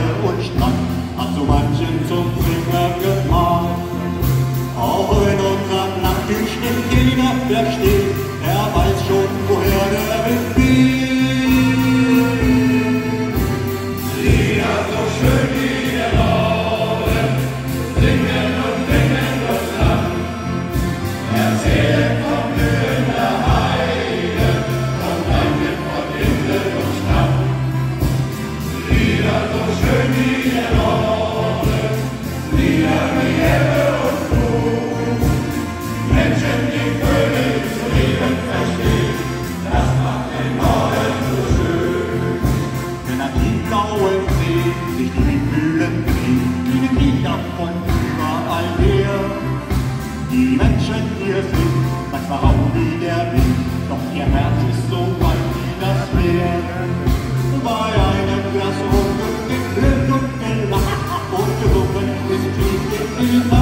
Heide und Strand hat so manchen zum Finger gemalt. Auch in unserem Land nicht jeder versteht, er weiß schon, woher der Wind weht. Lieder so schön wie der Norden, singen und singen das Land, erzählen von blühender Heide, von Landen, von Insel und Strand. Lieder so schön wie der Norden, Lieder wie Ebbe und Flut, Menschen, die Vögel zu lieben verstehen, das macht den Norden so schön. Wenn an die blauen See sich die Windmühlen drehen, klingen Lieder von überall her. Die Menschen hier sind manchmal rau wie der Wind, doch ihr Herz ist so weit wie das Meer. Bei einem Glas Rum wird gekühlt und gelacht und gesungen ist tief in die Nacht.